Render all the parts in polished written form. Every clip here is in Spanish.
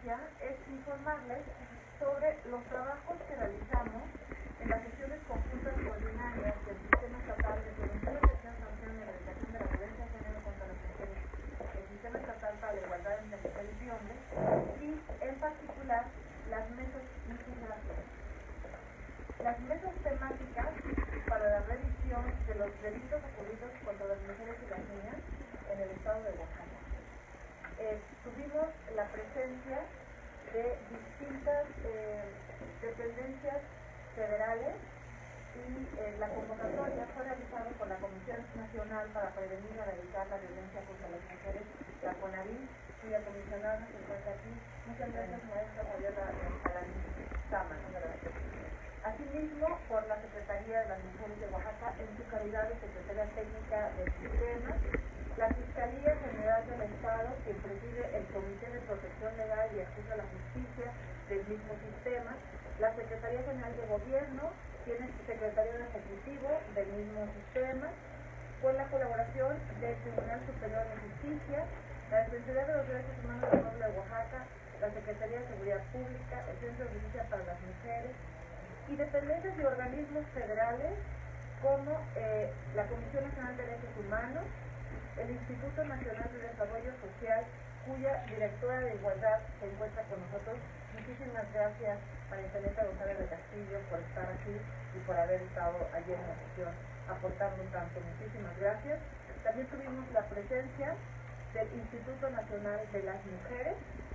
conferencia es informarles sobre los trabajos que realizamos en las sesiones conjuntas y ordinarias del Sistema Estatal de Prevención, Detección, Sanción y Erradicación de la Violencia de Género contra las Mujeres, el Sistema Estatal para la Igualdad entre Mujeres y Hombres, y en particular las mesas. Muchas gracias. Las mesas temáticas para la revisión de los delitos ocurridos contra las mujeres y las niñas en el estado de Oaxaca. Tuvimos la presencia de distintas dependencias federales y la convocatoria fue realizada por la Comisión Nacional para Prevenir y Erradicar la Violencia contra las Mujeres, la CONAVIM, cuya comisionada se encuentra aquí. Muchas gracias, maestra Fabiola Sama. Asimismo, por la Secretaría de las Mujeres de Oaxaca, en su calidad de Secretaria Técnica del Sistema, la Fiscalía General del Estado, quien preside el Comité de Protección Legal y Acceso a la Justicia del mismo sistema, la Secretaría General de Gobierno, quien es Secretario Ejecutivo del mismo sistema, con la colaboración del Tribunal Superior de Justicia, la Defensoría de los Derechos Humanos del Pueblo de Oaxaca, la Secretaría de Seguridad Pública, el Centro de Justicia para las Mujeres, y dependencias de organismos federales como la Comisión Nacional de Derechos Humanos, el Instituto Nacional de Desarrollo Social, cuya directora de Igualdad se encuentra con nosotros. Muchísimas gracias, María Antonieta González de Castillo, por estar aquí y por haber estado ayer en la sesión aportando un tanto. Muchísimas gracias. También tuvimos la presencia del Instituto Nacional de las Mujeres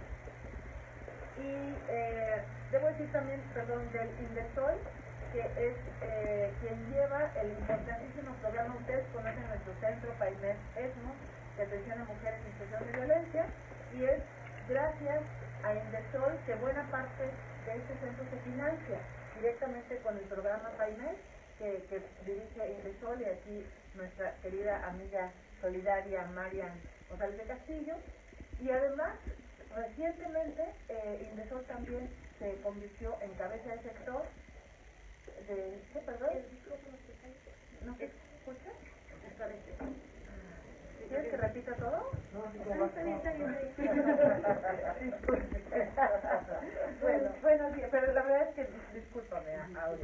y debo decir también, perdón, del INDESOL, que es quien lleva el importantísimo programa. Ustedes conocen nuestro centro PAIMED ESMO de atención a mujeres en situación de violencia, y es gracias a INDESOL que buena parte de este centro se financia directamente con el programa PAIMED que dirige INDESOL, y aquí nuestra querida amiga solidaria Marian González de Castillo. Y además, recientemente INDESOL también se convirtió en cabeza de sector de... ¿Qué, perdón? ¿No se escucha? ¿Quieres que repita todo? No, está bien. Bueno, sí, pero la verdad es que, discúlpame, Aure.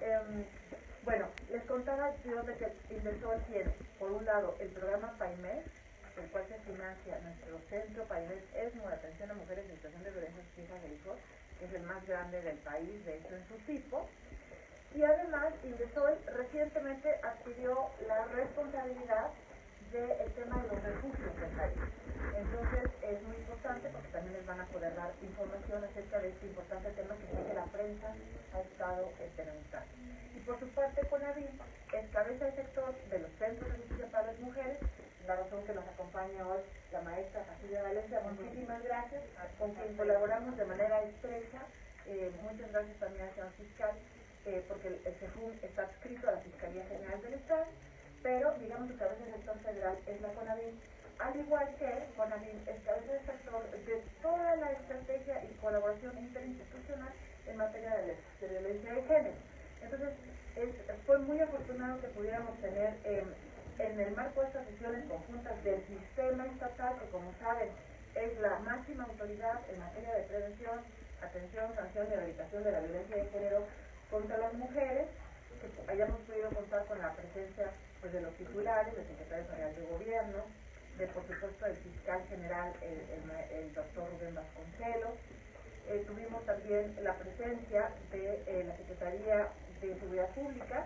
Bueno, les contaba yo de que INDESOL tiene, por un lado, el programa PAIMED, el cual se financia nuestro centro PAIMED ESMO de atención a mujeres en situación de violencia sus hijas e hijos, que es el más grande del país, de hecho en su tipo. Y además, INDESOL recientemente adquirió la responsabilidad del tema de los refugios del país. Entonces, es muy importante porque también les van a poder dar información acerca de este importante tema que sé que la prensa ha estado denostando. Y por su parte, CONAVIM es cabeza de sector de los centros de justicia para las mujeres, la razón que nos acompaña hoy la maestra Cecilia Valencia. Muchísimas gracias, con quien colaboramos de manera estrecha. Muchas gracias también al señor fiscal, porque el CEJUM está adscrito a la Fiscalía General del Estado, pero digamos que cabeza de sector federal es la CONAVIM, al igual que CONAVIM es cabeza de sector de toda la estrategia y colaboración interinstitucional en materia de violencia de género. Entonces, fue muy afortunado que pudiéramos tener en el marco de estas sesiones conjuntas del sistema estatal, que como saben es la máxima autoridad en materia de prevención, atención, sanción y erradicación de la violencia de género contra las mujeres, que hayamos podido contar con la presencia pues, de los titulares, del secretario general de gobierno, de por supuesto del fiscal general, el doctor Rubén Vasconcelos. Tuvimos también la presencia de la Secretaría de Seguridad Pública,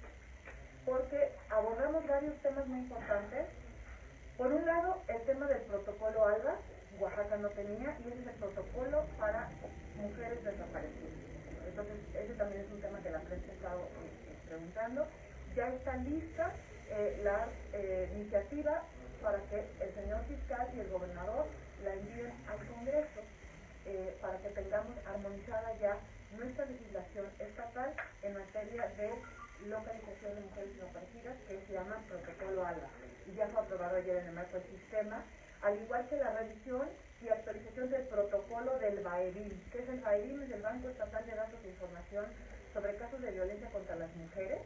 porque abordamos varios temas muy importantes. Por un lado, el tema del protocolo ALBA, Oaxaca no tenía, y ese es el protocolo para mujeres desaparecidas. Entonces, ese también es un tema que la prensa ha estado preguntando. Ya está lista la iniciativa para que el señor fiscal y el gobernador la envíen al Congreso para que tengamos armonizada ya nuestra legislación estatal en materia de localización de mujeres desaparecidas, que se llama protocolo ALBA, y ya fue aprobado ayer en el marco del sistema, al igual que la revisión y actualización del protocolo del BAEBIM. ¿Qué es el BAEBIM? Es el Banco Estatal de Datos e Información sobre Casos de Violencia contra las Mujeres.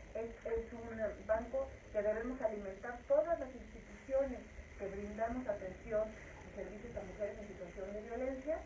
Es un banco que debemos alimentar todas las instituciones que brindamos atención y servicios a mujeres en situación de violencia,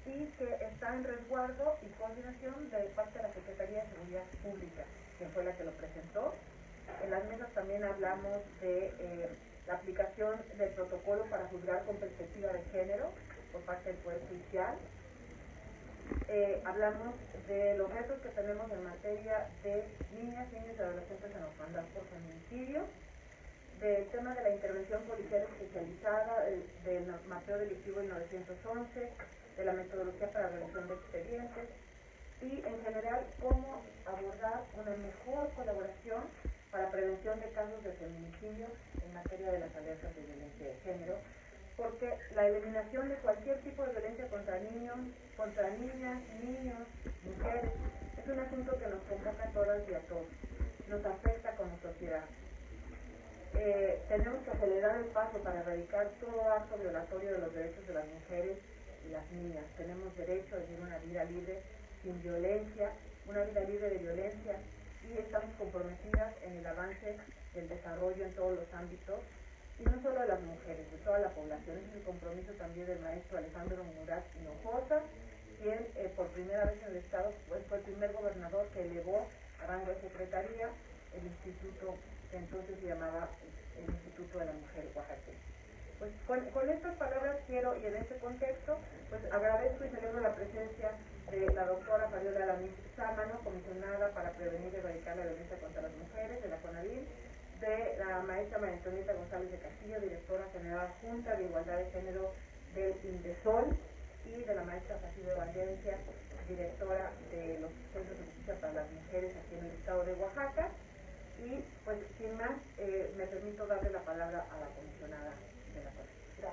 y que está en resguardo y coordinación de parte de la Secretaría de Seguridad Pública, quien fue la que lo presentó. En las mesas también hablamos de la aplicación del protocolo para juzgar con perspectiva de género por parte del Poder Judicial. Hablamos de los retos que tenemos en materia de niñas, niños y adolescentes en orfandad por feminicidio, del tema de la intervención policial especializada, del mapeo delictivo del 911, de la metodología para revisión de expedientes y en general cómo abordar una mejor colaboración para prevención de casos de feminicidio en materia de las alertas de violencia de género, porque la eliminación de cualquier tipo de violencia contra niños, contra niñas, niños, mujeres, es un asunto que nos convoca a todas y a todos, nos afecta como sociedad. Tenemos que acelerar el paso para erradicar todo acto violatorio de los derechos de las mujeres y las niñas. Tenemos derecho a vivir una vida libre, sin violencia, una vida libre de violencia, y estamos comprometidas en el avance del desarrollo en todos los ámbitos, y no solo de las mujeres, de toda la población. Ese es el compromiso también del maestro Alejandro Murat Hinojosa, quien por primera vez en el Estado fue el primer gobernador que elevó a rango de secretaría el instituto que entonces se llamaba el Instituto de la Mujer Oaxaqueña. Pues con estas palabras quiero, y en este contexto, pues agradezco y celebro la presencia de la doctora Fabiola Alamís Sámano, comisionada para prevenir y erradicar la violencia contra las mujeres de la CONAVIM, de la maestra María Antonieta González de Castillo, directora general Junta de Igualdad de Género del INDESOL, y de la maestra Facilio de Valencia, directora de los Centros de Justicia para las Mujeres aquí en el estado de Oaxaca. Y pues sin más, me permito darle la palabra a la comisionada de la CONAVIM.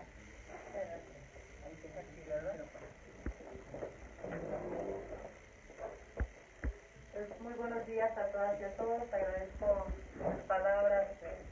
Pues muy buenos días a todas y a todos. Agradezco las palabras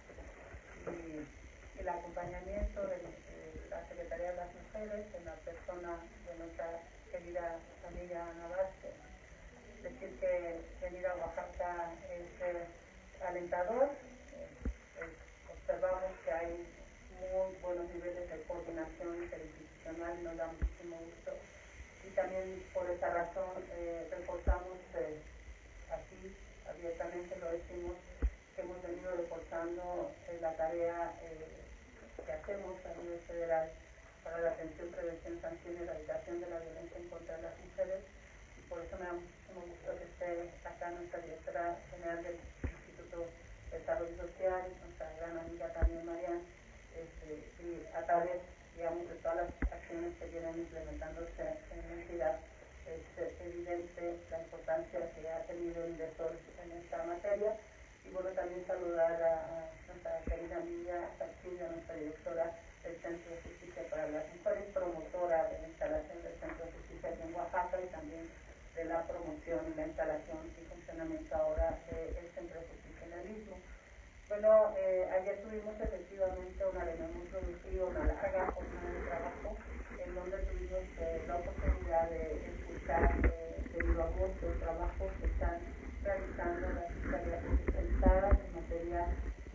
y el acompañamiento de la Secretaría de las Mujeres en la persona de nuestra querida amiga Ana Vázquez. Decir que venir a Oaxaca es alentador. Observamos que hay muy buenos niveles de coordinación interinstitucional y nos da muchísimo gusto. Y también por esa razón reforzamos aquí, abiertamente lo decimos, que hemos venido reforzando la tarea que hacemos a nivel federal para la atención, prevención, sanción y erradicación de la violencia en contra de las mujeres. Y por eso me da muchísimo gusto que esté acá nuestra directora general del Instituto de Desarrollo Social, nuestra gran amiga también Marian, y a través, digamos, de todas las acciones que vienen implementándose en la entidad, es evidente la importancia que ha tenido el INDESOL en esta materia. Y bueno, también saludar a nuestra querida amiga Facilio, nuestra directora del Centro de Justicia para las Mujeres, promotora de la instalación del Centro de Justicia aquí en Oaxaca y también de la promoción y la instalación y funcionamiento ahora del Centro de Justicia en el mismo. Bueno, ayer tuvimos efectivamente una reunión muy productiva, una larga jornada de trabajo, en donde tuvimos la oportunidad de escuchar de viva voz los trabajos que están realizando las fiscalías especializadas en materia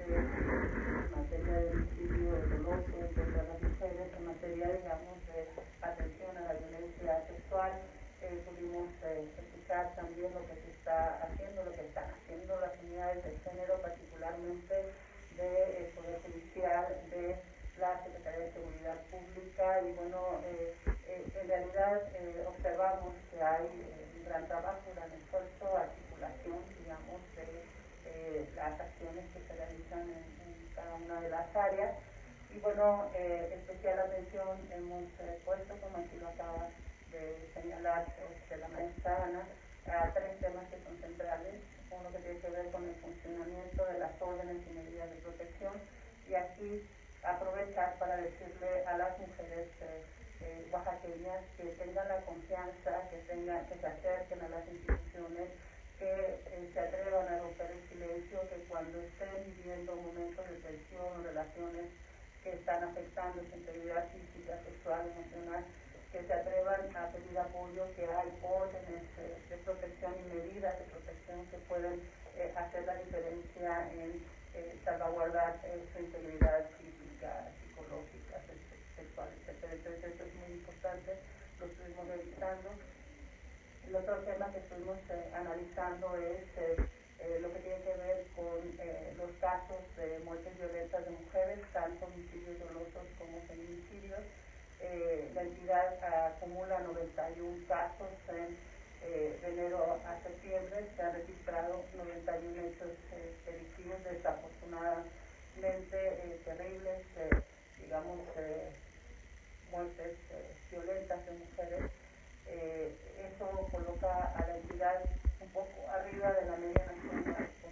de homicidio doloso en contra de las mujeres, en materia, digamos, de atención a la violencia sexual. Pudimos escuchar también lo que se está haciendo, lo que están haciendo las unidades de género, particularmente del Poder Judicial, de la Secretaría de Seguridad Pública, y bueno, en realidad observamos que hay un gran trabajo, un gran esfuerzo, articulación, digamos, de las acciones que se realizan en cada una de las áreas. Y bueno, especial atención hemos puesto, como así lo acaba de señalar la maestra Ana, a tres temas que son centrales. Uno que tiene que ver con el funcionamiento de las órdenes y medidas de protección, y aquí aprovechar para decirle a las mujeres oaxaqueñas que tengan la confianza, que se acerquen a las instituciones, que se atrevan a romper el silencio, que cuando estén viviendo momentos de tensión o relaciones que están afectando su integridad física, sexual, emocional, que se atrevan a pedir apoyo, que hay órdenes de protección y medidas de protección que pueden hacer la diferencia en salvaguardar su integridad física, psicológica, sexual, etc. Entonces eso es muy importante. lo estuvimos revisando. El otro tema que estuvimos analizando es lo que tiene que ver con los casos de muertes violentas de mujeres, tanto homicidios dolosos como feminicidios. La entidad acumula 91 casos de enero a septiembre. Se han registrado 91 hechos delictivos, desafortunadamente terribles, digamos, muertes violentas de mujeres. Eso coloca a la entidad un poco arriba de la media nacional con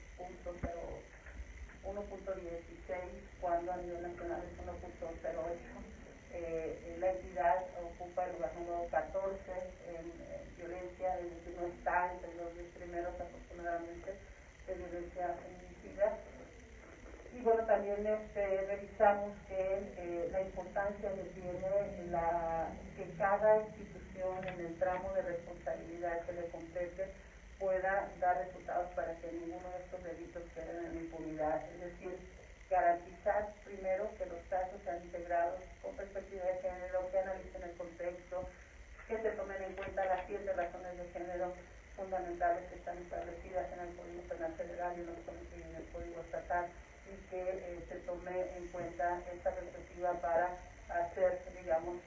1.16, cuando a nivel nacional es 1.08. La entidad ocupa el lugar número 14 en violencia, es decir, no está entre los 10 primeros, afortunadamente, de violencia feminicida. Y bueno, también revisamos que la importancia que tiene que cada institución en el tramo de responsabilidad que le compete pueda dar resultados para que ninguno de estos delitos queden en impunidad. Es decir, garantizar primero que los casos sean integrados con perspectiva de género, que analicen el contexto, que se tomen en cuenta las 7 razones de género fundamentales que están establecidas en el Código Penal Federal y en el Código Estatal, y que se tome en cuenta esta perspectiva para hacer, digamos,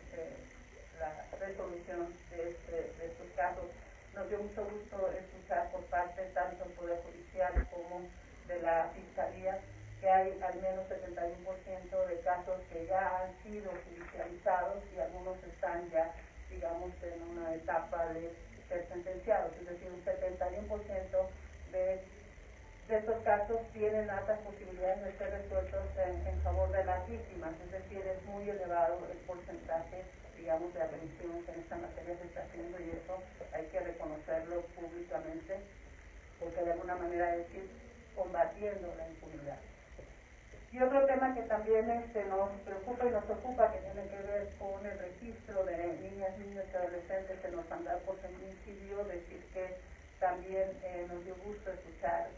la resolución de estos casos. Nos dio mucho gusto escuchar por parte tanto del Poder Judicial como de la Fiscalía que hay al menos 71% de casos que ya han sido judicializados y algunos están ya, digamos, en una etapa de ser sentenciados, es decir, un 71% de estos casos tienen altas posibilidades de ser resueltos en favor de las víctimas, es decir, es muy elevado el porcentaje, digamos, de remisión que en esta materia se está haciendo, y eso hay que reconocerlo públicamente, porque de alguna manera es ir combatiendo la impunidad. Y otro tema que también nos preocupa y nos ocupa, que tiene que ver con el registro de niñas, niños y adolescentes en orfandad por feminicidio, decir que también nos dio gusto escuchar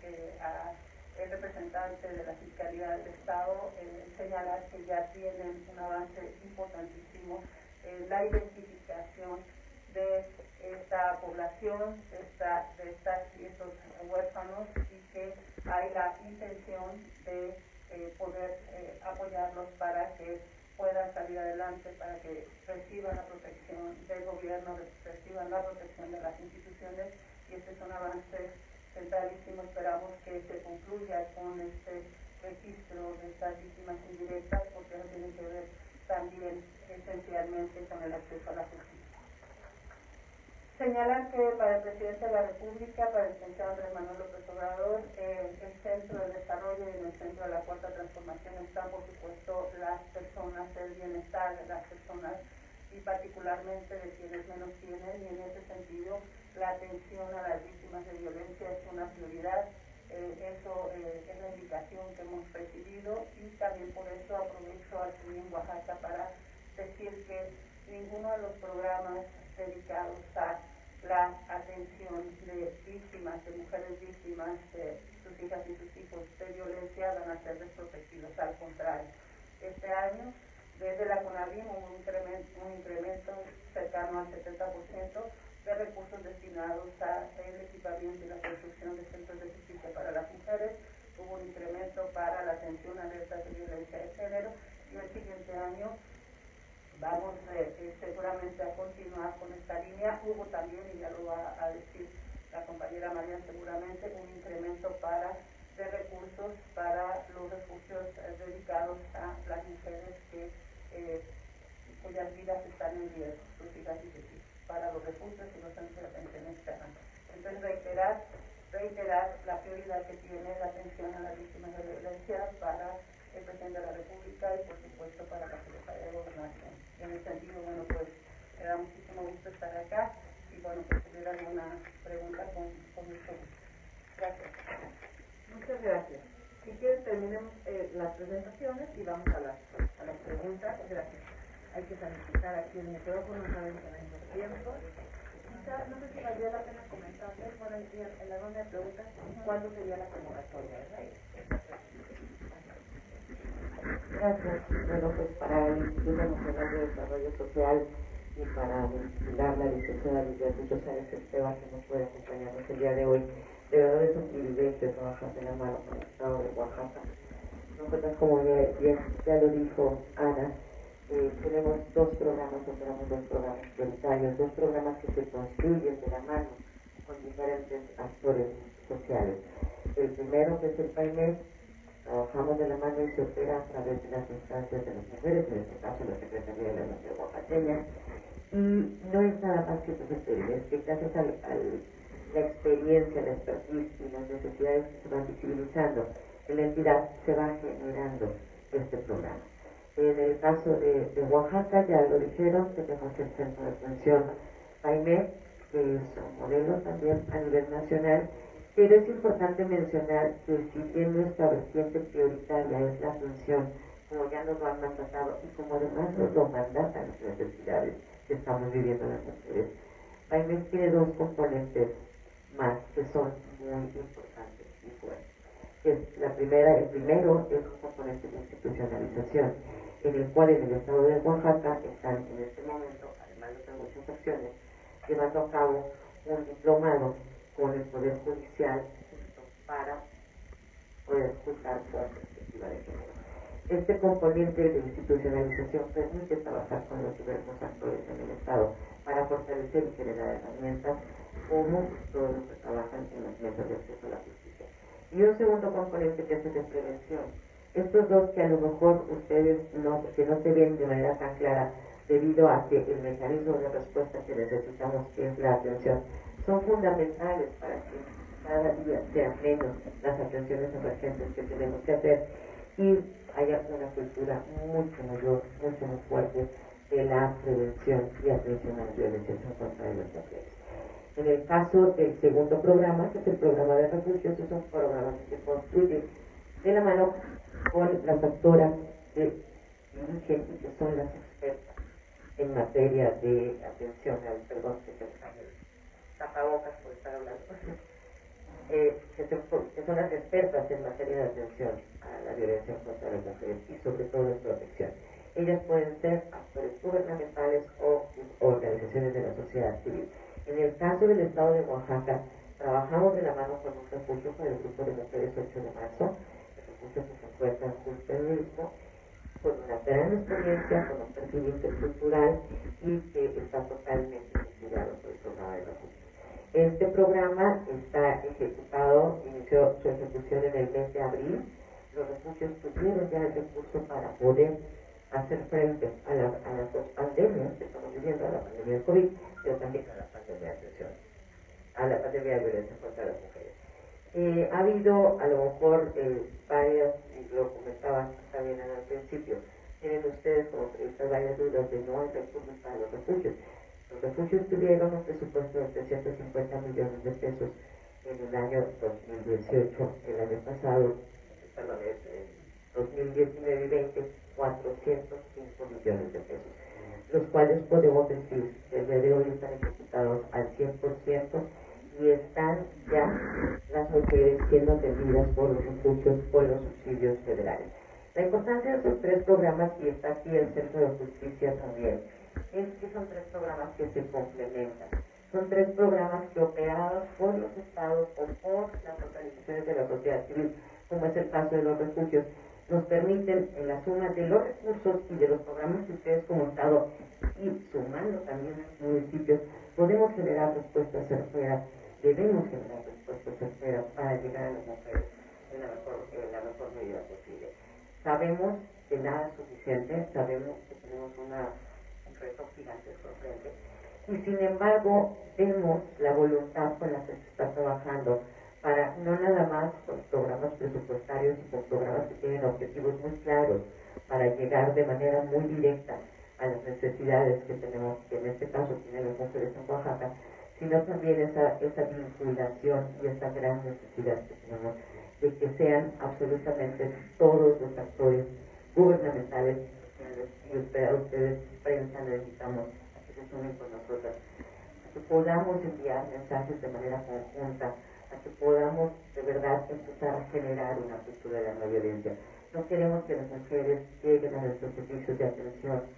el representante de la Fiscalía del Estado señalar que ya tienen un avance importantísimo en la identificación de esta población, de estas y estos huérfanos, y que hay la intención de poder apoyarlos para que puedan salir adelante, para que reciban la protección del gobierno, reciban la protección de las instituciones, y este es un avance centralísimo. Esperamos que se concluya con este registro de estas víctimas indirectas, porque eso tiene que ver también esencialmente con el acceso a la justicia. Señalar que para el Presidente de la República, para el licenciado Andrés Manuel López Obrador, el centro del desarrollo y en el centro de la cuarta transformación están, por supuesto, las personas, el bienestar de las personas y particularmente de quienes menos tienen, y en ese sentido la atención a las víctimas de violencia es una prioridad. Eso es la indicación que hemos recibido, y también por eso aprovecho aquí en Oaxaca para decir que ninguno de los programas dedicados a la atención de víctimas, de mujeres víctimas, de sus hijas y sus hijos de violencia van a ser desprotegidos. Al contrario, este año desde la CONAVIM hubo un incremento cercano al 70% de recursos destinados al equipamiento y la construcción de centros de justicia para las mujeres. Hubo un incremento para la atención a alertas de violencia de género, y el siguiente año vamos seguramente a continuar con esta línea. Hubo también, y ya lo va a decir la compañera Marian seguramente, un incremento de recursos para los refugios dedicados a las mujeres cuyas vidas están en riesgo, sus hijas y sus hijos, para los refugios y los centros de atención externa. Entonces reiterar la prioridad que tiene la atención a las víctimas de violencia para el Presidente de la República y por supuesto para la Secretaría de Gobernación. Y en ese sentido, bueno, pues me da muchísimo gusto estar acá, y bueno, pues si hubiera alguna pregunta, con mucho gusto. Gracias. Muchas gracias. Si quieren terminemos las presentaciones y vamos a las preguntas. Gracias. Hay que sanitizar aquí el micrófono, saben que no hay más tiempo. Quizás, no sé si valdría la pena comentarles, bueno, en la ronda de preguntas, ¿cuándo sería la convocatoria? Gracias. Bueno, pues para el Instituto Nacional de Desarrollo Social y para vincular la licenciada Lidia González Esteban, que nos puede acompañarnos el día de hoy. De verdad es un privilegio trabajar de la mano con el Estado de Oaxaca. Nosotros, como ya lo dijo Ana, tenemos operamos dos programas prioritarios, dos programas que se construyen de la mano con diferentes actores sociales. El primero, que es el PAIMES, trabajamos de la mano y se opera a través de las instancias de las mujeres, en este caso la Secretaría de la Mujer Oaxaqueña, y no es nada más que es que gracias a la experiencia, la expertise y las necesidades que se van visibilizando en la entidad, se va generando este programa. En el caso de Oaxaca, ya lo dijeron, tenemos el Centro de Atención PAIMED, que es un modelo también a nivel nacional, pero es importante mencionar que si bien nuestra vertiente prioritaria es la atención, como ya nos lo han mandatado y como además nos lo mandatan las necesidades que estamos viviendo las mujeres, PAIMED tiene dos componentes más que son muy importantes y fuertes. El primero es un componente de institucionalización, en el cual en el estado de Oaxaca están en este momento, además de otras muchas acciones, llevando a cabo un diplomado con el Poder Judicial para poder juzgar con perspectiva de género. Este componente de institucionalización permite trabajar con los diversos actores en el Estado para fortalecer y generar herramientas como todos los que trabajan en las mesas de acceso a la justicia. Y un segundo componente que es el de prevención. Estos dos que a lo mejor ustedes que no se ven de manera tan clara debido a que el mecanismo de respuesta que necesitamos, que es la atención, son fundamentales para que cada día sean menos las atenciones emergentes que tenemos que hacer y haya una cultura mucho mayor, mucho más fuerte de la prevención y atención a la violencia en contra de las mujeres. En el caso del segundo programa, que es el programa de refugios, es un programa que se construye de la mano con las doctoras que dirigen y que son las expertas en materia de atención al perdón que se tapabocas por estar hablando, que son las expertas en materia de atención a la violencia contra las mujeres y sobre todo en protección. Ellas pueden ser actores gubernamentales o organizaciones de la sociedad civil. En el caso del estado de Oaxaca, trabajamos de la mano con un refugio, con el grupo de mujeres 8 de marzo, el refugio que se encuentra justo en el mismo, con una gran experiencia, con un perfil intercultural y que está totalmente vinculado por el programa de refugio. Este programa está ejecutado, inició su ejecución en el mes de abril. Los refugios tuvieron ya el recurso para poder hacer frente a las dos pandemias que estamos viviendo, a la pandemia del COVID, pero también a la pandemia de atención, a la pandemia de violencia contra las mujeres. Ha habido a lo mejor varias, y lo comentaba también al principio, tienen ustedes como periodistas varias dudas de no hay recursos para los refugios. Los refugios tuvieron un presupuesto de 350 millones de pesos en el año 2018, el año pasado, perdón, en 2019 y 20, 405 millones de pesos, los cuales podemos decir que el día de hoy están ejecutados al 100% y están ya las mujeres siendo atendidas por los refugios por los subsidios federales. La importancia de estos tres programas, y está aquí el Centro de Justicia también, es que son tres programas que se complementan. Son tres programas que operados por los estados o por las organizaciones de la sociedad civil, como es el caso de los refugios, nos permiten en la suma de los recursos y de los programas que ustedes como estado y sumando también a los municipios, podemos generar respuestas certeras, debemos generar respuestas certeras para llegar a las mujeres en la mejor medida posible. Sabemos que nada es suficiente, sabemos que tenemos un reto gigante por frente, y sin embargo vemos la voluntad con la que se está trabajando para no nada más con programas presupuestarios y con programas que tienen objetivos muy claros para llegar de manera muy directa a las necesidades que tenemos, que en este caso tienen las mujeres en Oaxaca, sino también esa vinculación y esa gran necesidad que tenemos de que sean absolutamente todos los actores gubernamentales, y ustedes, prensa, necesitamos a que se sumen con nosotros, a que podamos enviar mensajes de manera conjunta, a que podamos de verdad empezar a generar una cultura de la no violencia. No queremos que las mujeres lleguen a nuestros servicios de atención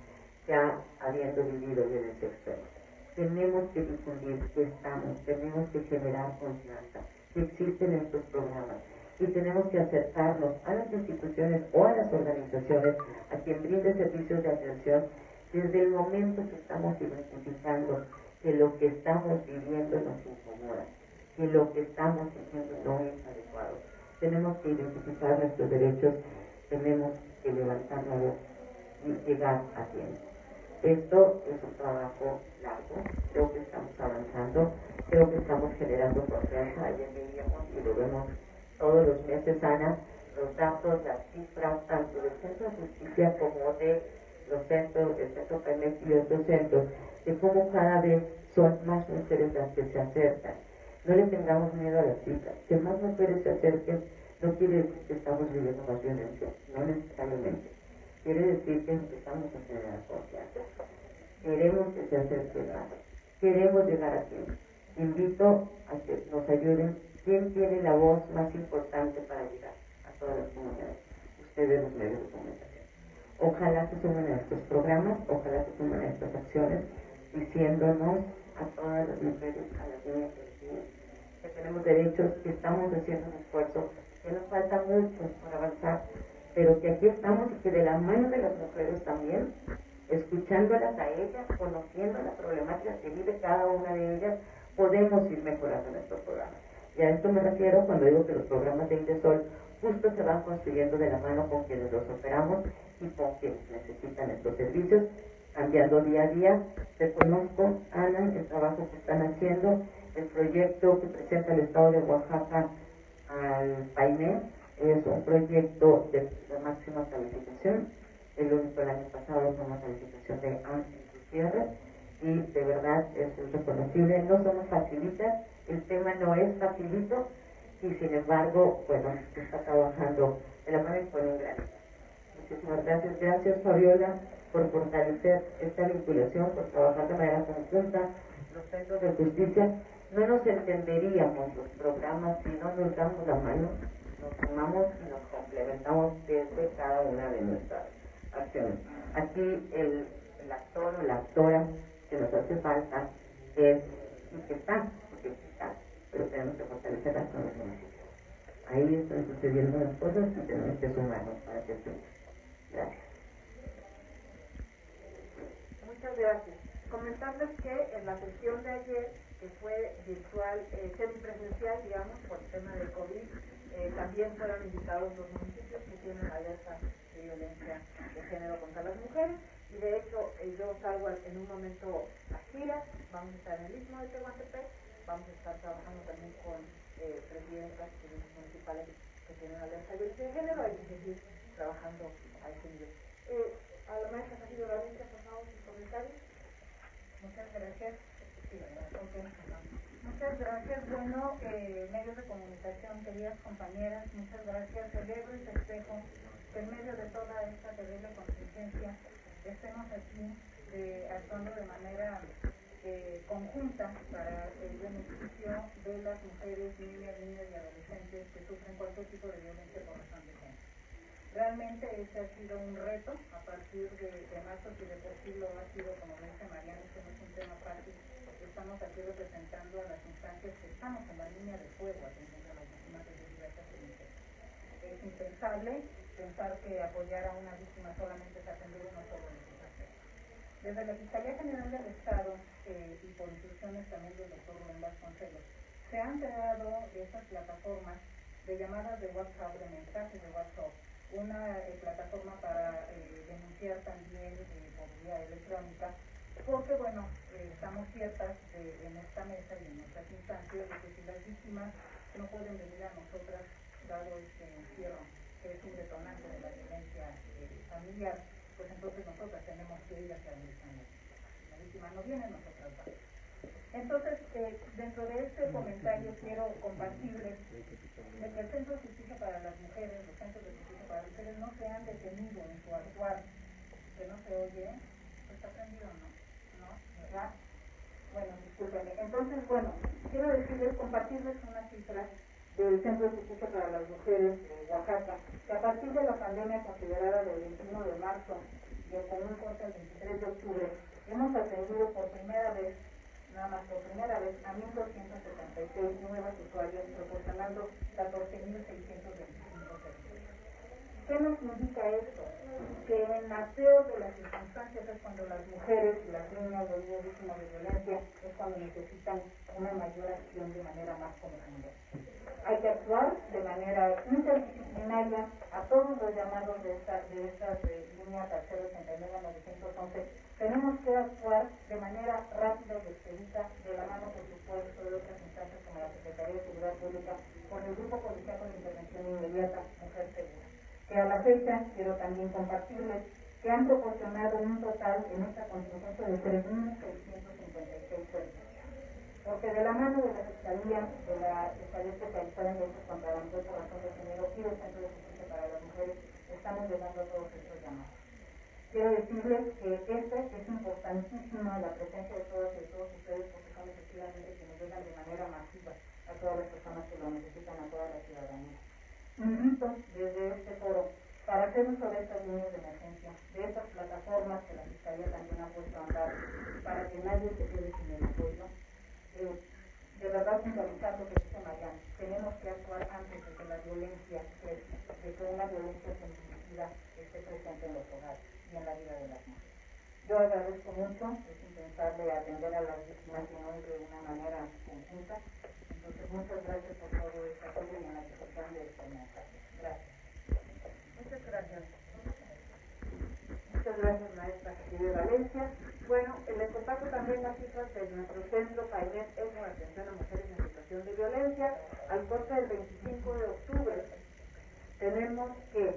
ya habiendo vivido violencia extrema. Tenemos que difundir que estamos, tenemos que generar confianza, que existen estos programas y tenemos que acercarnos a las instituciones o a las organizaciones a quien brinde servicios de atención desde el momento que estamos identificando que lo que estamos viviendo nos incomoda, que lo que estamos haciendo no es adecuado. Tenemos que identificar nuestros derechos, tenemos que levantar la voz y llegar a tiempo. Esto es un trabajo largo, creo que estamos avanzando, creo que estamos generando confianza. Ayer veíamos y lo vemos todos los meses, Ana, los datos, las cifras, tanto del Centro de Justicia como de los centros, del Centro PAIMEX y otros centros, de cómo cada vez son más mujeres las que se acercan. No le tengamos miedo a las cifras. Que más mujeres se acerquen no quiere decir que estamos viviendo más violencia, no necesariamente. Quiere decir que empezamos a generar confianza. Queremos que se acerquen más. Queremos llegar a tiempo. Invito a que nos ayuden. ¿Quién tiene la voz más importante para llegar a todas las comunidades? Ustedes, los medios de comunicación. Ojalá se sumen a estos programas, ojalá se sumen a estas acciones, diciéndonos a todas las mujeres, a las niñas y a los niños, que tenemos derechos, que estamos haciendo un esfuerzo, que nos falta mucho por avanzar, pero que aquí estamos y que de la mano de las mujeres también, escuchándolas a ellas, conociendo la problemática que vive cada una de ellas, podemos ir mejorando nuestros programas. Y a esto me refiero cuando digo que los programas de Indesol justo se van construyendo de la mano con quienes los operamos y con quienes necesitan estos servicios, cambiando día a día. Reconozco, Ana, el trabajo que están haciendo, el proyecto que presenta el Estado de Oaxaca al PAIMEX es un proyecto de máxima calificación. El único el año pasado fue una calificación de A en Gutiérrez y de verdad es reconocible. No somos facilitas, el tema no es facilito y sin embargo, bueno, se está trabajando de la mano y con un gran. Muchísimas gracias. Gracias, Fabiola, por fortalecer esta vinculación, por trabajar de manera conjunta los centros de justicia. No nos entenderíamos los programas si no nos damos la mano, nos sumamos y nos complementamos desde cada una de nuestras acciones. Aquí el actor o la actora que nos hace falta es y que está, porque está, pero tenemos que fortalecerlas con los municipios. Ahí están sucediendo las cosas y tenemos que sumarnos para que estén. Gracias. Muchas gracias. Comentarles que en la sesión de ayer, que fue virtual, semipresencial, digamos, por el tema del COVID, también fueron invitados los municipios que tienen alerta de violencia de género contra las mujeres. Y de hecho, yo salgo en un momento a gira, vamos a estar en el Istmo de Tehuantepec, vamos a estar trabajando también con presidentas municipales que tienen alerta de violencia de género, hay que seguir trabajando a ese nivel. A la maestra Sajid Valencia, por favor, sus comentarios. Muchas gracias. Sí, okay. Muchas gracias. Bueno, medios de comunicación, queridas compañeras, muchas gracias. Celebro y festejo que en medio de toda esta terrible contingencia estemos aquí actuando de manera conjunta para el beneficio de las mujeres, niñas y adolescentes que sufren cualquier tipo de violencia por razón de género. Realmente ese ha sido un reto a partir de marzo, y de por sí lo ha sido, como lo dice Mariana, este no es un tema fácil. Estamos aquí representando a las instancias que estamos en la línea de fuego atendiendo a las víctimas de diversas violencias. Es impensable pensar que apoyar a una víctima solamente es atender uno solo de sus aspectos. Desde la Fiscalía General del Estado y por instrucciones también del doctor Rubén Vasconcelos, se han creado estas plataformas de llamadas de WhatsApp, de mensajes de WhatsApp, una plataforma para denunciar también por vía electrónica, porque bueno, estamos ciertas en esta mesa y en nuestras instancias de que si las víctimas no pueden venir a nosotras, dado este encierro, que es un detonante de la violencia familiar, pues entonces nosotras tenemos que ir hacia donde están las víctimas. La víctima no viene, nosotras vamos. Entonces, dentro de este comentario quiero compartirles de que el Centro de Justicia para las Mujeres, los centros de justicia para las mujeres no se han detenido en su actuar, que no se oye, está prendido, ¿no? ¿Verdad? Bueno, discúlpenme. Entonces, bueno, quiero decirles, compartirles una cifra del Centro de Justicia para las Mujeres de Oaxaca, que a partir de la pandemia considerada del 21 de marzo que con un corte el 23 de octubre hemos atendido por primera vez, nada más por primera vez, a 1.276 nuevas usuarias, proporcionando 14.625 servicios. ¿Qué nos indica esto? Que en las peores de las circunstancias es cuando las mujeres y las niñas o niños víctimas de violencia es cuando necesitan una mayor acción de manera más contundente. Hay que actuar de manera interdisciplinaria a todos los llamados de estas líneas al 089-911. Tenemos que actuar de manera rápida y expedita, de la mano, por supuesto, de otras instancias como la Secretaría de Seguridad Pública, con el Grupo Policial de Intervención Inmediata Mujer Segura, que a la fecha quiero también compartirles que han proporcionado un total en esta contingencia de 3.656 servicios. Porque de la mano de la Fiscalía, de la Fiscalía Especializada en Delitos contra la Mujer por Razón de Género y del Centro de Justicia para las Mujeres, estamos llegando a todos estos llamados. Quiero decirles que es importantísima la presencia de todas y de todos ustedes, porque son efectivamente quienes llegan de manera masiva a todas las personas que lo necesitan, a toda la ciudadanía. Invito desde este foro para hacer uso de estas líneas de emergencia, de estas plataformas que la Fiscalía también ha puesto a andar, para que nadie se quede sin el apoyo. De verdad, puntualizar lo que dice Mariana, tenemos que actuar antes de que la violencia crezca, de que una violencia feminicida esté presente en los hogares y en la vida de las mujeres. Yo agradezco mucho, es indispensable atender a las víctimas y no de una manera conjunta. Entonces, muchas gracias por todo este apoyo y en la difusión de este mensaje. Gracias. Muchas gracias. Muchas gracias, maestra Cecilia Valencia. Bueno, les comparto también las cifras de nuestro centro PAIMED, ESMO de Atención a Mujeres en Situación de Violencia. Al corte del 25 de octubre, tenemos que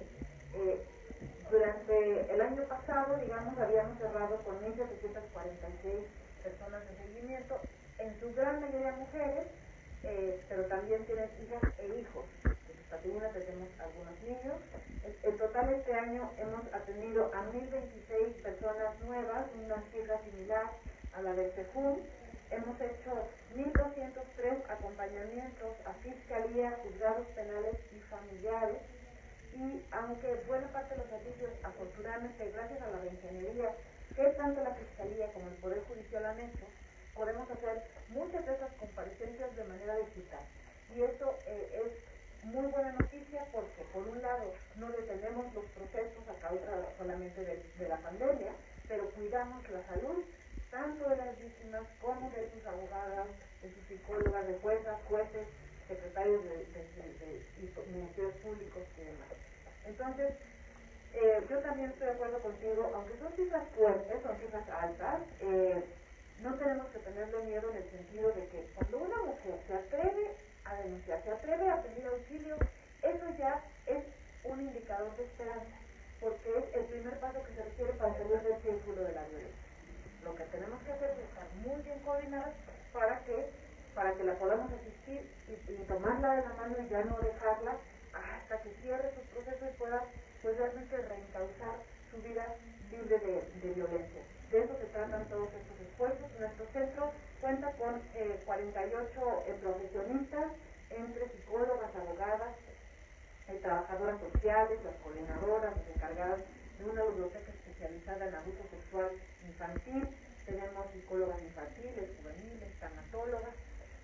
durante el año pasado, digamos, habíamos cerrado con 1.746 personas de seguimiento, en su gran mayoría mujeres, pero también tienen hijas e hijos. También atendemos a algunos niños. En total este año hemos atendido a 1.026 personas nuevas, una cifra similar a la del CEJUM. Hemos hecho 1.203 acompañamientos a fiscalía, juzgados penales y familiares. Y aunque buena parte de los servicios, afortunadamente, gracias a la reingeniería que tanto la Fiscalía como el Poder Judicial han hecho, podemos hacer muchas de esas comparecencias de manera digital. Y eso es muy buena noticia porque, por un lado, no detenemos los procesos a causa solamente de la pandemia, pero cuidamos la salud tanto de las víctimas como de sus abogadas, de sus psicólogas, de juezas, jueces, secretarios de ministerios públicos y demás. Entonces, yo también estoy de acuerdo contigo, aunque son cifras fuertes, son cifras altas, no tenemos que tenerle miedo en el sentido de que cuando una mujer se atreve a denunciar, se atreve a pedir auxilio, eso ya es un indicador de esperanza, porque es el primer paso que se requiere para salir del círculo de la violencia. Lo que tenemos que hacer es estar muy bien coordinadas para que la podamos asistir y tomarla de la mano y ya no dejarla hasta que cierre sus procesos y pueda pues realmente reencauzar su vida libre de violencia. De eso se tratan todos estos esfuerzos. Nuestro centro cuenta con 48 profesionistas, entre psicólogas, abogadas, trabajadoras sociales, las coordinadoras, las encargadas de una biblioteca especializada en abuso sexual infantil. Tenemos psicólogas infantiles, juveniles, tanatólogas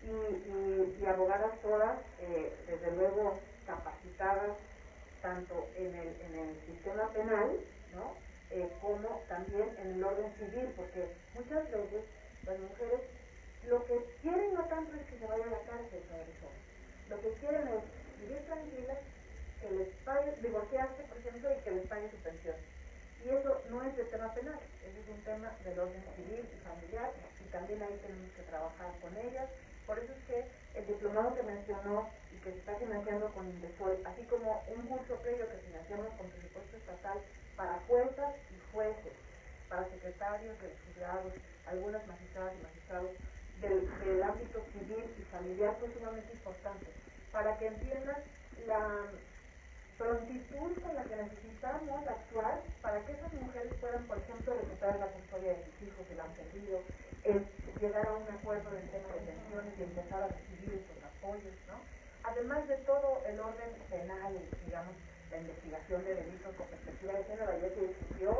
y abogadas todas, desde luego capacitadas tanto en el sistema penal, ¿no? Como también en el orden civil, porque muchas veces las mujeres lo que quieren no tanto es que se vaya a la cárcel, lo que quieren es vivir tranquilas, que les pague, divorciarse, por ejemplo, y que les pague su pensión. Y eso no es del tema penal, ese es un tema del orden civil y familiar, y también ahí tenemos que trabajar con ellas. Por eso es que el diplomado que mencionó y que se está financiando con Indesol, así como un curso previo que financiamos con presupuesto estatal para juezas y jueces, para secretarios de los juzgados, algunas magistradas y magistrados del ámbito civil y familiar, fue sumamente importante, para que entiendan la prontitud con la que necesitamos actuar para que esas mujeres puedan, por ejemplo, recuperar la custodia de sus hijos que la han perdido, llegar a un acuerdo del tema de pensiones y empezar a recibir esos apoyos, ¿no? Además de todo el orden penal, digamos, la investigación de delitos con perspectiva de género, ayer se discutió y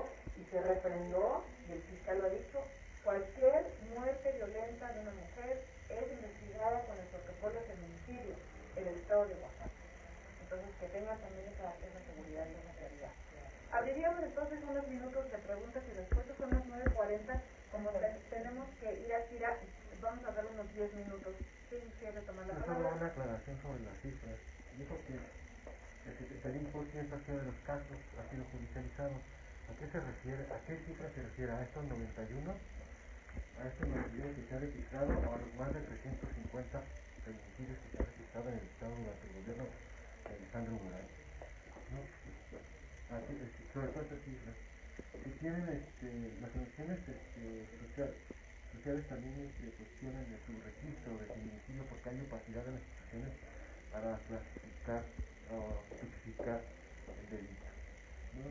se refrendó, y el fiscal lo ha dicho, cualquier muerte violenta de una mujer es investigada con el protocolo de feminicidio en el estado de Oaxaca. Entonces, que tengan también esa seguridad y esa claridad. Abriríamos entonces unos minutos de preguntas y respuestas, son las 9:40, como tenemos que ir a Kira, vamos a dar unos 10 minutos. ¿Quién quiere tomar la palabra? Solo una aclaración sobre las cifras. Dijo que el 71% de los casos ha sido judicializado. ¿A qué se refiere? ¿A qué cifra se refiere? ¿A estos 91? ¿A estos 91 que se han registrado o a los más de 350 feminicidios que se han registrado en el Estado durante el gobierno de Alejandro Murat? ¿No? Sobre todo estas cifras. Si tienen las organizaciones sociales también cuestionan su registro de feminicidio porque hay opacidad de las instituciones para clasificar o tipificar el delito, ¿no?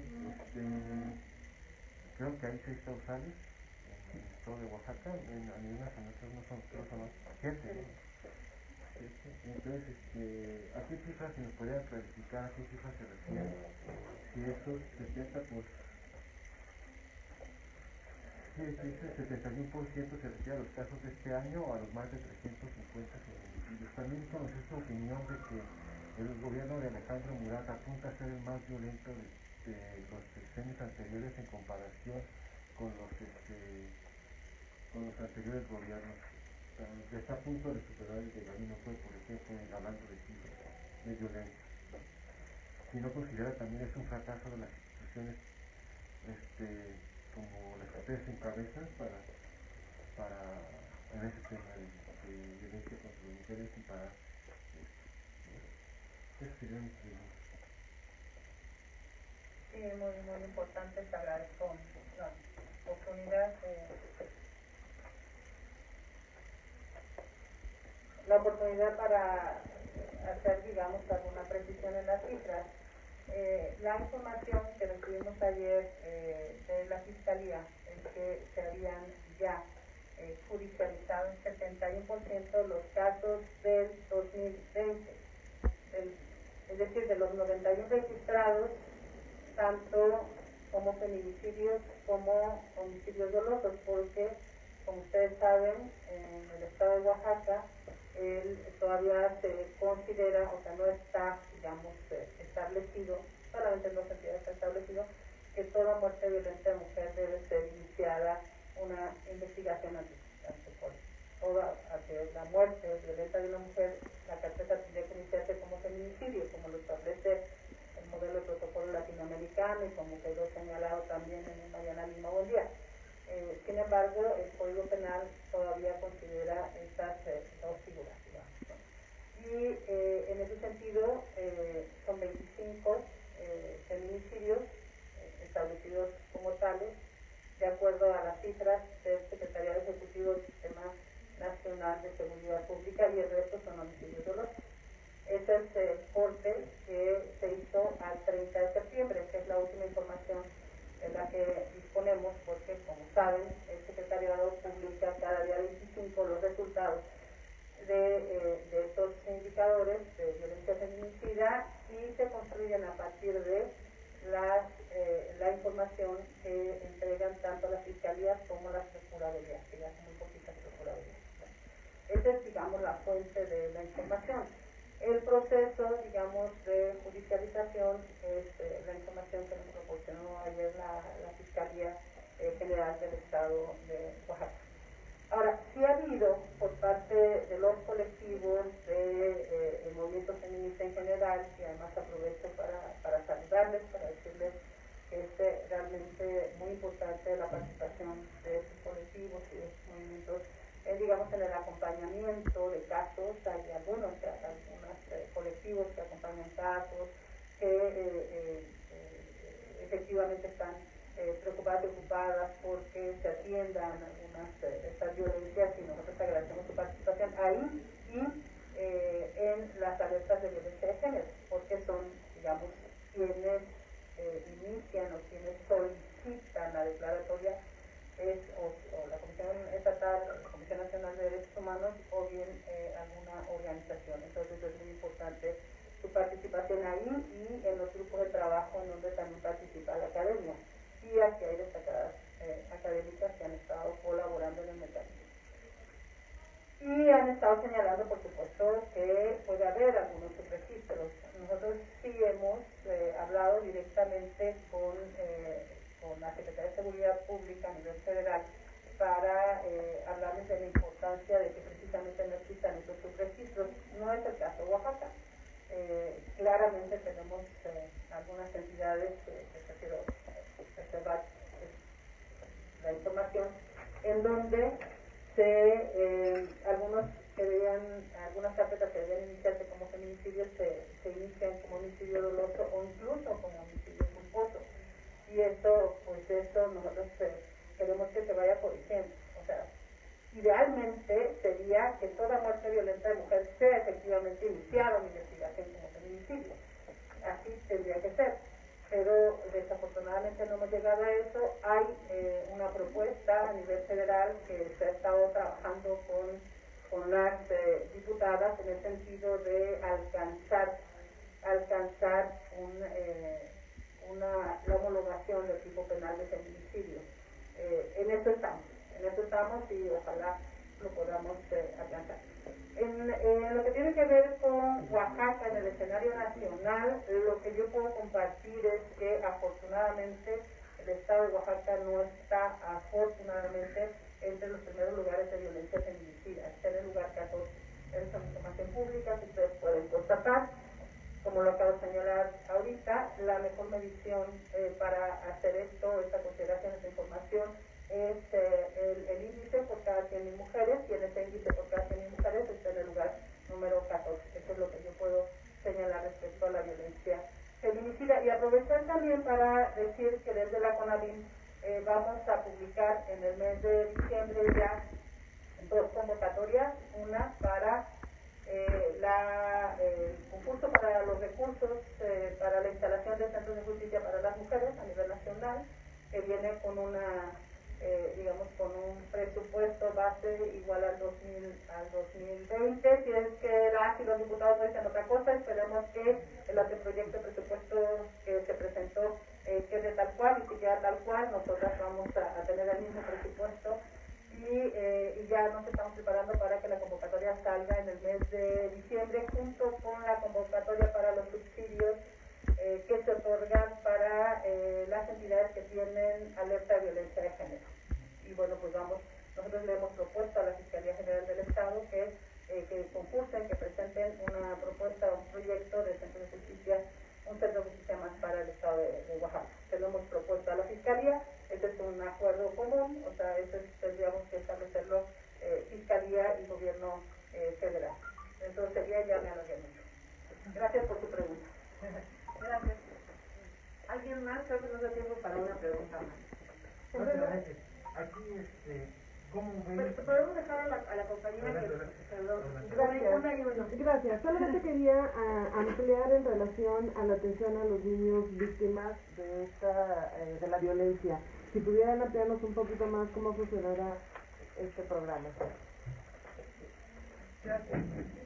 Creo que hay 6 causales en el estado de Oaxaca, en algunas en otras no son, creo que son 7, ¿no? Entonces, ¿a qué cifras se nos podría clarificar? ¿A qué cifras se refiere? Si esos 70 por... Sí, ese 71% se refiere a los casos de este año o a los más de 350 feminicidios. También conocer su opinión de que el gobierno de Alejandro Murat apunta a ser el más violento de los sexenios anteriores en comparación con los anteriores gobiernos. Está a punto de superar el de Gabino Fue, por ejemplo, hablando de cifras de violencia. Si no considera también es un fracaso de las instituciones como las que ustedes encabezan para en ese tema de violencia contra las mujeres y para eso sería mi pregunta. Sí, muy importante, te agradezco la oportunidad para hacer, digamos, alguna precisión en las cifras. La información que recibimos ayer de la Fiscalía es que se habían ya judicializado en 71% los casos del 2020, es decir, de los 91 registrados, tanto como feminicidios como homicidios dolosos, porque, como ustedes saben, en el estado de Oaxaca, todavía se considera, o sea, no está, digamos, establecido, solamente en 2 entidades está establecido, que toda muerte violenta de mujer debe ser iniciada una investigación antecol. Toda la muerte violenta de una mujer, la carpeta tendría que iniciarse como feminicidio, como lo establece el modelo de protocolo latinoamericano y como quedó señalado también en Mariana Lima Buendía. Sin embargo, el Código Penal todavía considera esas 2 figuras, digamos, ¿no? Y en ese sentido, son 25 feminicidios establecidos como tales, de acuerdo a las cifras del Secretariado Ejecutivo del Sistema Nacional de Seguridad Pública, y el resto son homicidios dolosos. Ese es el corte que se hizo al 30 de septiembre, que es la última información de la que disponemos, porque, como saben, el Secretariado publica cada día 25 los resultados de estos indicadores de violencia feminicida y se construyen a partir de la información que entregan tanto las fiscalías como las procuradurías, que ya son muy poquitas procuradurías. Esa es, digamos, la fuente de la información. El proceso, digamos, de judicialización es la información que nos proporcionó ayer la Fiscalía General del Estado de Oaxaca. Ahora, sí ha habido por parte de los colectivos del movimiento feminista en general, y además aprovecho para saludarles, para decirles que es realmente muy importante la participación de estos colectivos y de estos movimientos, digamos, en el acompañamiento de casos. Hay algunos colectivos que acompañan casos, que efectivamente están preocupadas y ocupadas porque se atiendan algunas de estas violencias, y nosotros agradecemos su participación ahí y en las alertas de violencia de género, porque son, digamos, quienes inician o quienes solicitan la declaratoria o la Comisión Estatal, la Comisión Nacional de Derechos Humanos, o bien alguna organización. Entonces es muy importante su participación ahí y en los grupos de trabajo en donde también participa la academia. Y aquí hay destacadas estado señalando, por supuesto, que puede haber algunos subregistros. Nosotros sí hemos hablado directamente con la Secretaría de Seguridad Pública a nivel federal para hablarles de la importancia de que precisamente no existan esos subregistros. No es el caso de Oaxaca. Claramente tenemos algunas entidades, prefiero reservar la información, en donde algunas carpetas que debían iniciarse como feminicidios se inician como homicidio doloso o incluso como homicidio culposo. Y esto nosotros queremos que se vaya corrigiendo. O sea, idealmente sería que toda muerte violenta de mujer sea efectivamente iniciada una investigación como feminicidio. Así tendría que ser. Pero desafortunadamente no hemos llegado a eso. Hay una propuesta a nivel federal que se ha estado trabajando con las diputadas en el sentido de alcanzar la homologación del tipo penal de feminicidio. En eso estamos y ojalá lo podamos alcanzar. En lo que tiene que ver con Oaxaca en el escenario nacional, lo que yo puedo compartir es que afortunadamente el estado de Oaxaca no está afortunadamente entre los primeros lugares de violencia feminicida, está en el lugar 14. Es una información pública que ustedes pueden constatar. Como lo acabo de señalar ahorita, la mejor medición para hacer esta consideración, esta información, es el índice por cada 100.000 mujeres, y en ese índice por cada 100.000 mujeres está en el lugar número 14. Eso es lo que yo puedo señalar respecto a la violencia feminicida. Y aprovechar también para decir que desde la CONAVIM vamos a publicar en el mes de diciembre ya 2 convocatorias, una para el concurso para los recursos para la instalación de centros de justicia para las mujeres a nivel nacional, que viene con con un presupuesto base igual al 2020. Si es que las y los diputados no dicen otra cosa, esperemos que el anteproyecto de presupuesto que se presentó quede tal cual, y si queda tal cual, nosotras vamos a tener el mismo presupuesto. Y ya nos estamos preparando para que la convocatoria salga en el mes de diciembre, junto con la convocatoria para los subsidios que se otorgan para las entidades que tienen alerta de violencia de género. Y bueno, pues nosotros le hemos propuesto a la Fiscalía General del Estado que concursen, que presenten una propuesta, un proyecto de centro de justicia, un centro de justicia más para el Estado de Oaxaca. Se lo hemos propuesto a la Fiscalía. Este es un acuerdo común, o sea, tendríamos que establecerlo Fiscalía y Gobierno Federal. Entonces sería, ya me alargué mucho. Gracias por su pregunta. Gracias. ¿Alguien más? Creo que nos da tiempo para una pregunta más. Aquí, ¿cómo ven? Podemos dejar a la compañera que... Perdón. Gracias. Solamente quería ampliar en relación a la atención a los niños víctimas de la violencia. Si pudieran ampliarnos un poquito más cómo funcionará este programa. Gracias.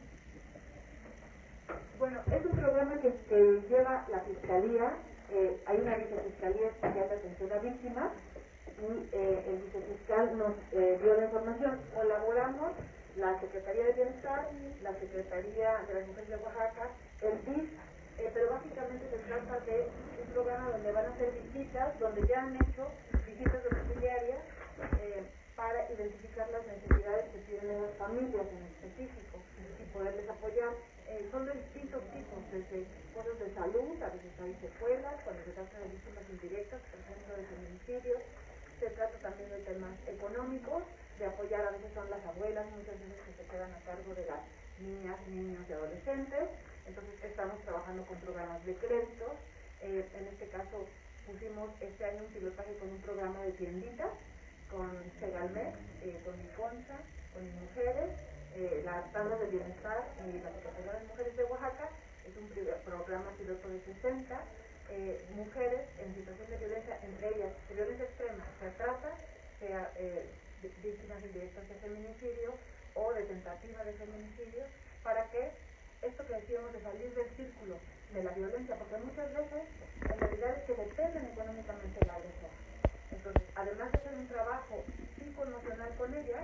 Bueno, es un programa que lleva la Fiscalía. Hay una vicefiscalía especial de atención a víctimas, y el vicefiscal nos dio la información. Colaboramos la Secretaría de Bienestar, la Secretaría de las Mujeres de Oaxaca, el DIF, pero básicamente se trata de un programa donde van a hacer visitas, donde ya han hecho visitas domiciliarias para identificar las necesidades que tienen las familias en específico y poderles apoyar. Son de distintos tipos, desde cosas de salud, a veces hay secuelas, cuando se trata de víctimas indirectas, por ejemplo, de feminicidios. Se trata también de temas económicos, de apoyar, a veces son las abuelas, muchas veces que se quedan a cargo de las niñas, niños y adolescentes. Entonces estamos trabajando con programas de créditos. En este caso pusimos este año un pilotaje con un programa de tienditas, con Segalmex, con Iconza, con Mujeres, las tandas de bienestar y la Secretaría de Mujeres de Oaxaca. Es un programa piloto de 60 mujeres en situación de violencia, entre ellas de violencia extrema, se trata, sea víctimas indirectas de feminicidio o de tentativa de feminicidio, para que esto que decíamos de salir del círculo de la violencia, porque muchas veces la realidad es que dependen económicamente de la agresor. Entonces, además de hacer un trabajo psicoemocional con ellas,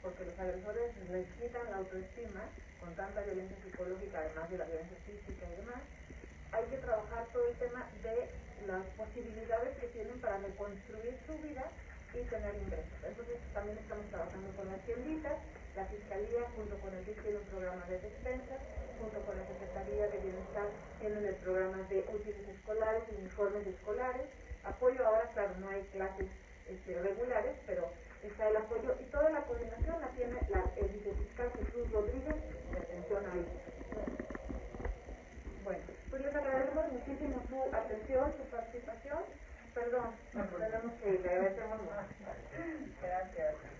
porque los agresores les quitan la autoestima con tanta violencia psicológica, además de la violencia física y demás. Hay que trabajar todo el tema de las posibilidades que tienen para reconstruir su vida y tener ingresos. Entonces también estamos trabajando con las tienditas, la Fiscalía junto con el DIF tiene un programa de despensas, junto con la Secretaría de Bienestar tienen el programa de útiles escolares, uniformes escolares, apoyo ahora, claro, no hay clases regulares, pero está el apoyo y toda la coordinación la tiene el vicefiscal Jesús Rodríguez de atención a eso. Bueno, pues les agradecemos muchísimo su atención, su participación. Perdón, tenemos que ir, le agradecemos mucho. Gracias.